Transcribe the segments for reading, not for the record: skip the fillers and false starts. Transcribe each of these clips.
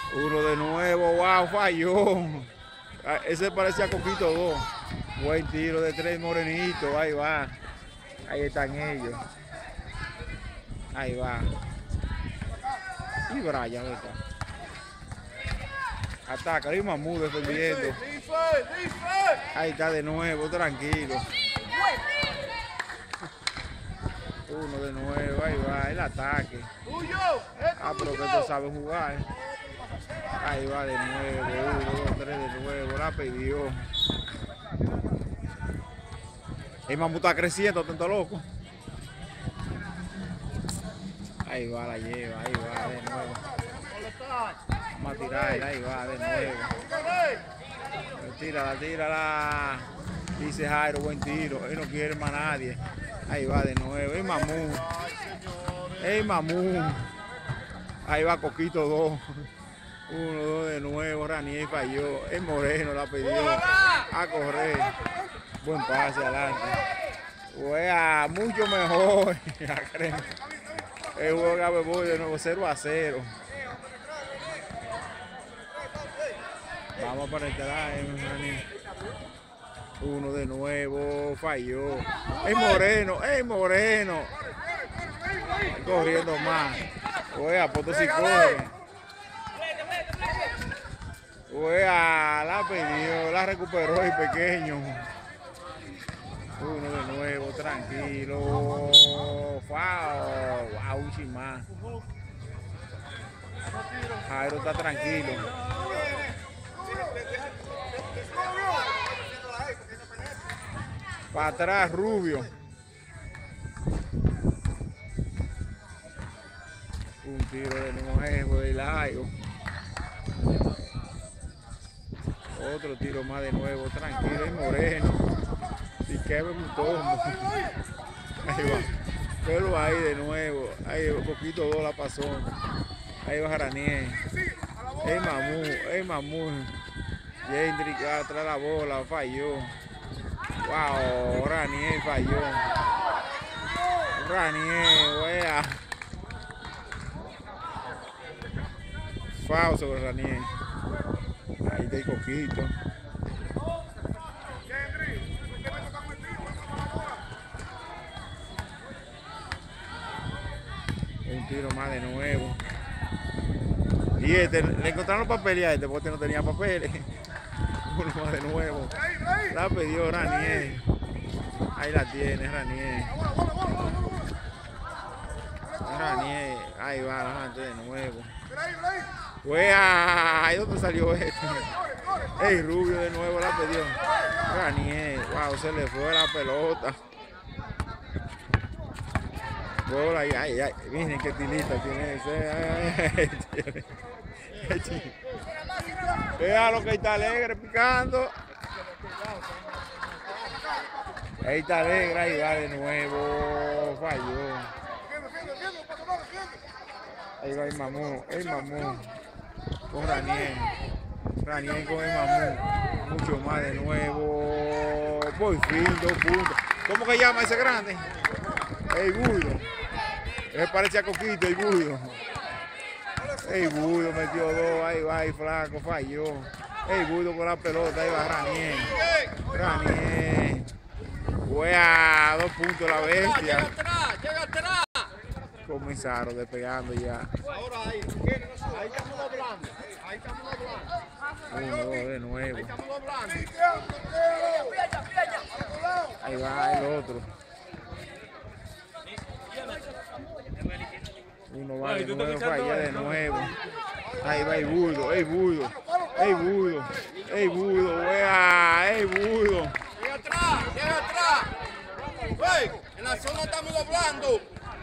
Uno de nuevo, wow, falló. Ese parecía a Coquito 2. Buen tiro de 3 morenitos, ahí va. Ahí están ellos. Ahí va. Y Brian está. Ataca, y Mamú defendiendo. Ahí está de nuevo, tranquilo. Uno de nuevo, ahí va, el ataque. Pero que tú sabes jugar. Ahí va de nuevo, 1, 2, 3 de nuevo, la pidió. El Mamú está creciendo, tanto loco. Ahí va, la lleva, ahí va de nuevo. Vamos a tirarla, ahí va de nuevo. Tírala. Dice Jairo, buen tiro. Él no quiere más a nadie. Ahí va de nuevo. El Mamú. Ahí va Coquito 2. 1, 2 de nuevo. Ranier falló. El Moreno la pidió. A correr. Buen pase adelante. Juega mucho mejor. El juego de Gabeboy de nuevo 0-0. Vamos para entrar, uno de nuevo, falló. El Moreno. Corriendo más. Oiga, Potosí corre. Oiga, la pidió, la recuperó el pequeño. Uno de nuevo, tranquilo. Wow, un chimán. Jairo está tranquilo. Para atrás, Rubio. Un tiro de nuevo de Layo. Otro tiro más de nuevo, tranquilo, y Moreno. Y Kevin Mutombo. Ahí va. Pero ahí de nuevo. Ahí un poquito 2 la pasó. Ahí va Jaranier. El Mamú. Jendrick atrás la bola, falló. Wow, Ranier falló. Ranier, wea. Foul sobre Ranier. Ahí está el Coquito. Un tiro más de nuevo. Y le encontraron papeles a este porque no tenía papeles. Uno más de nuevo. La pidió Ranier. Ahí la tiene Ranier. Ahí va adelante de nuevo. ¡Wea! ¿Ahí dónde salió este? ¡Ey, Rubio de nuevo la pidió! Ranier. ¡Wow! Se le fue la pelota. Bola, ay. Miren qué tilita tiene ese. Vea lo que está alegre picando. Ahí está alegre, ahí va de nuevo. Falló. Ahí va el Mamú. Con Ranier con el Mamú. Mucho más de nuevo. Por fin, 2 puntos. ¿Cómo que llama ese grande? El Budo. Él parece a Coquito, el Budo. El Budo metió 2, ahí va el flaco, falló. El Budo con la pelota, ahí va Ranier. Wea, 2 puntos la bestia. Llega atrás. Comenzaron despegando ya. Ahora ahí estamos doblando. 1, 2 de nuevo. Ahí estamos doblando. Ahí va el otro. Uno va de nuevo, falla de nuevo. Ahí va el Budo. Wea, el Budo. Llega atrás. Hey, en la zona estamos doblando.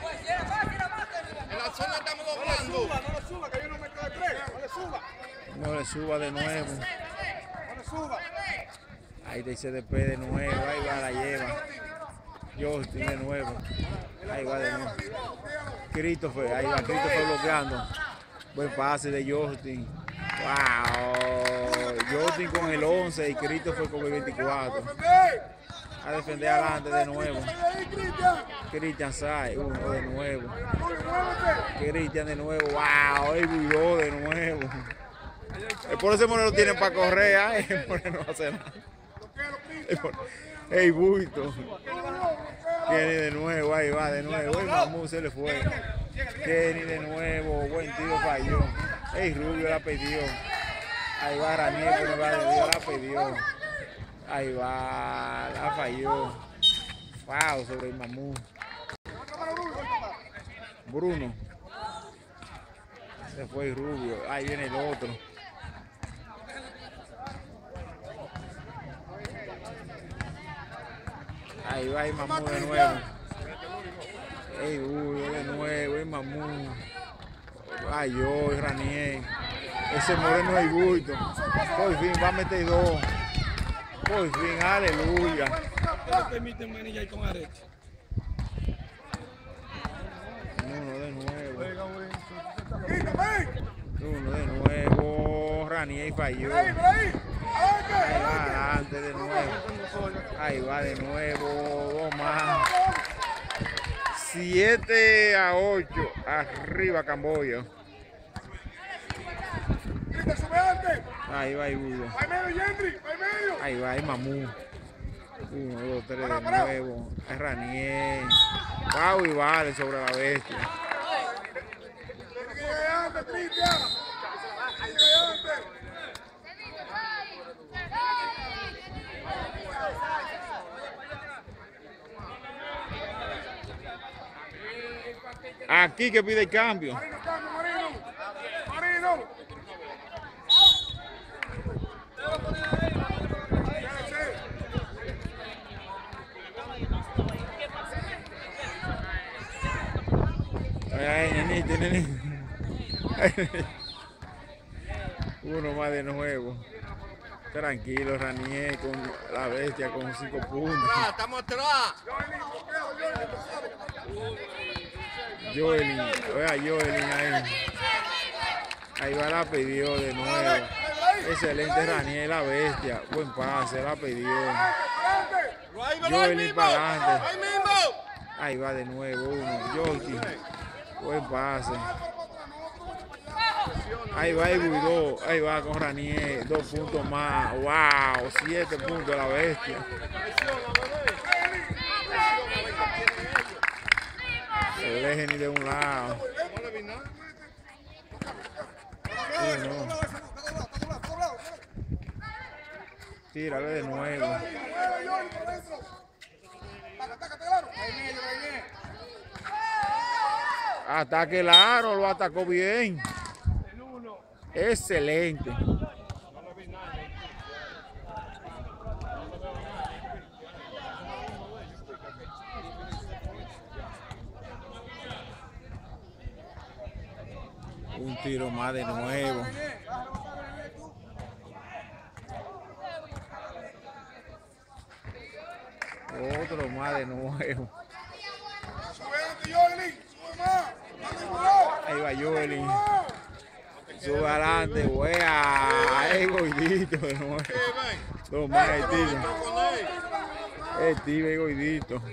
No le suba, que yo no me quedo de 3. No le suba de nuevo. Ahí dice después de nuevo. Ahí va, la lleva. Justin de nuevo. Ahí va de nuevo. Christopher, ahí va Christopher bloqueando. Buen pase de Justin. Wow. Justin con el 11 y Christopher con el 24. A defender adelante de nuevo. Cristian Sai, uno de nuevo. Cristian de nuevo. Wow, el Budo de nuevo. Por eso Moreno lo tienen para correr. Ay, Moreno no hace nada. Ey, Buito. Kenny de nuevo, ahí va de nuevo. El Mamú se le fue. Kenny de nuevo, buen tiro falló. Ey, Rubio la pidió. Ahí va Raniel, que no va de Dios, la pidió. Ahí va, la falló. Wow, sobre el Mamú. Bruno. Se fue el Rubio. Ahí viene el otro. Ahí va el Mamú de nuevo. Ey, de nuevo, el Mamú. Ay, yo, Raniel. Ese Moreno es Buito. Por fin va a meter dos. Por fin, aleluya. Permite manillar con arete. Uno de nuevo. Raniel falló. Ahí va adelante de nuevo. Ahí va de nuevo. Dos más. 7-8. Arriba Camboya. Ahí va Ibudo. Ahí va el Mamú. 1, 2, 3 de nuevo. Es Raniel. Wow, y vale sobre la bestia. Aquí que pide el cambio. Ay, nenito, nenito. Uno más de nuevo. Tranquilo, Raniel con la bestia con 5 puntos. Estamos atrás. Joelin, oiga Joelin ahí. Ahí va, la pidió de nuevo. Excelente Raniel, la bestia. Buen pase, la pidió. Joelin para adelante. Ahí va de nuevo uno. Jordi. Buen pase. Ahí va el Buidó. Ahí va con Raniel. 2 puntos más. Wow, 7 puntos la bestia. Se deje ni de un lado. No. Tírale de nuevo. Ataque el aro, lo atacó bien. Excelente. Un tiro más de nuevo. Otro más de nuevo. Ahí va Joelin. Sube adelante, wea. Ahí Goidito de nuevo. Dos más el tiro. El tiro y Goidito.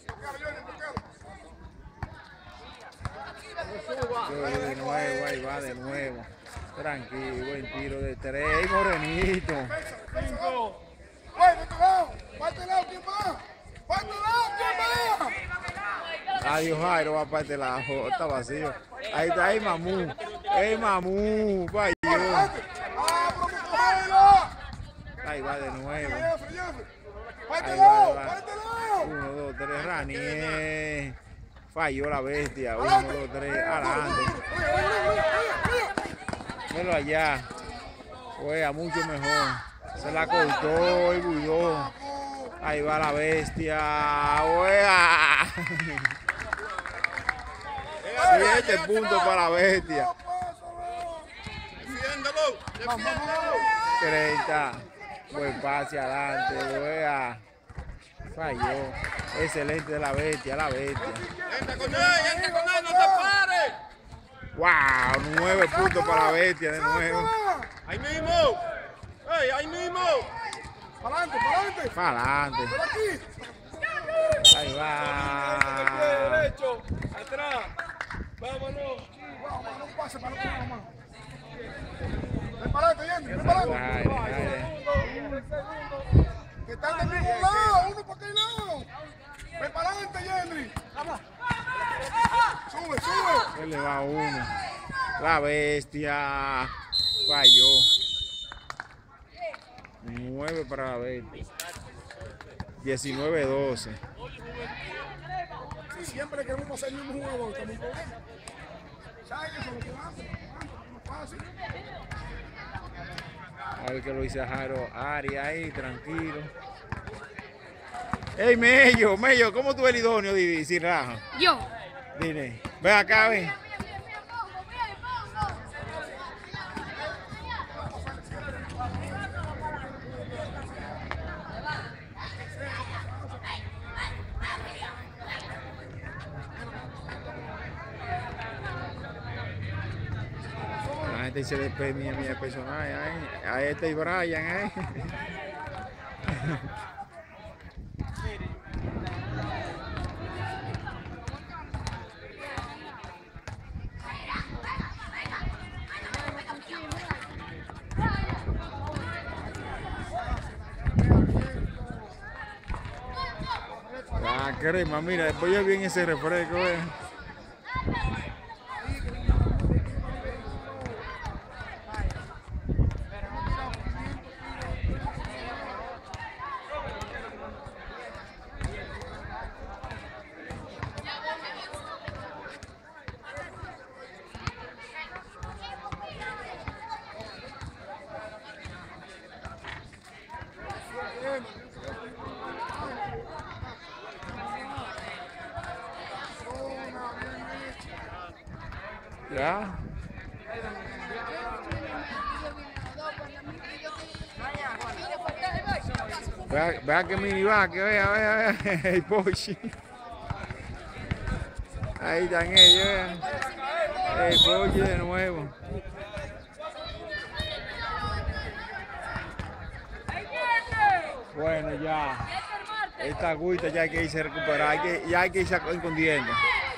De nuevo, ahí va de nuevo. Tranquilo, buen tiro de 3. Morenito. Adiós, Jairo, va para este lado. Está vacío. Ahí está el Mamú. El Mamú. Falló. Ahí va de nuevo. Ahí va. 1, 2, 3. Raniel. Falló la bestia. 1, 2, 3. Adelante. Velo allá. Juega mucho mejor. Se la cortó el Buidó. Ahí va la bestia. Juega. 7 puntos para la bestia. 30. Buen pase adelante. Juega. Falló. Excelente de la bestia, la bestia. Entra con él, no te pares. Wow, 9 puntos para la bestia de nuevo. Ahí mismo. Hey, ahí mismo. Para adelante. Para adelante. Ahí va. Derecho, atrás. Vámonos. Vamos, pase para el otro lado, adelante, Yendri, ven para adelante. Que están del mismo lado, uno para aquel lado. Ven para adelante, Yendri. Sube, sube. Se le va uno. La bestia. Falló. 9 para la bestia. 19-12. Si siempre queremos pasar el mismo jugador, estamos en problema. ¿Sabes eso es lo que hace? No es fácil. A ver que lo dice Jaro. Ari ahí, tranquilo. Ey, Mello, ¿cómo tú eres idóneo, Didi, sin raja? Yo. Dile, ven acá, ven. La gente se le premia mi personaje, a este y Brian, La crema, mira, después ya viene ese refresco, Ya. Vea que mini va, que vea, el Pochi. Ahí están ellos, vean. El Pochi de nuevo. Bueno, ya. Esta agüita ya hay que irse a recuperar, ya hay que irse escondiendo.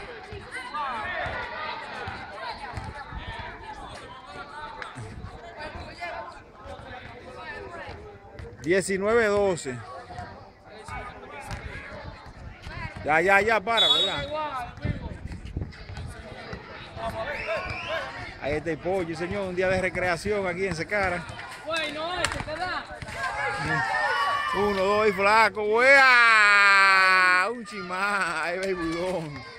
$19-12. Ya, páralo, ya. Ahí está el Pollo, señor, un día de recreación aquí en Secara. Bueno, eso te da. 1, 2 y flaco, wea. Un chimá, ahí va el budón.